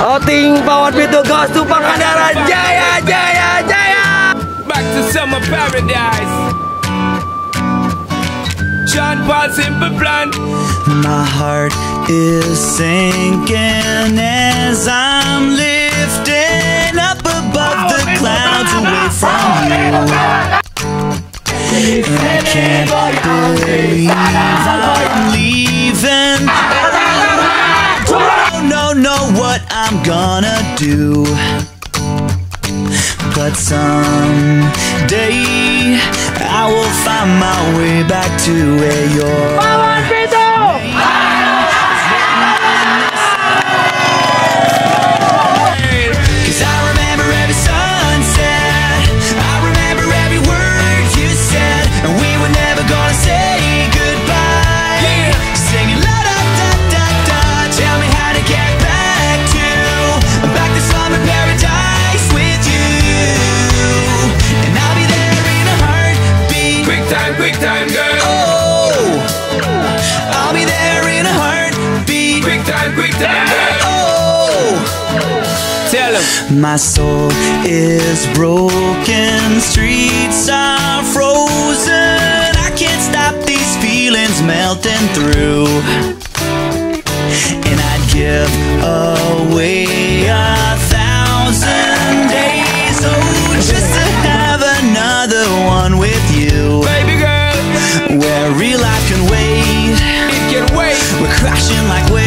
Outing Pawon Pitoe goes to Pangandaran. Jaya, jaya, jaya. Back to summer paradise. Sean Paul, simple plan. My heart is sinking as I'm lifting up above the clouds away from you. And I can't believe I'm leaving. I don't know what I'm gonna do, but someday I will find my way back to where you're. Pawon Pitoe! Cause I remember every sunset, I remember every word you said, and we were never gonna say goodbye. Yeah. Singing la da da da da. Tell me how to get back to summer paradise with you, and I'll be there in a heartbeat. Quick time, girl. Oh, I'll be there in a heartbeat. Quick time, girl. Oh, Tell him. my soul is broken, streets are frozen. I can't stop these feelings melting through, and I'd give away 1,000 days, oh, just to have another one with you, Baby girl, where real life can wait. it can wait. We're crashing like waves.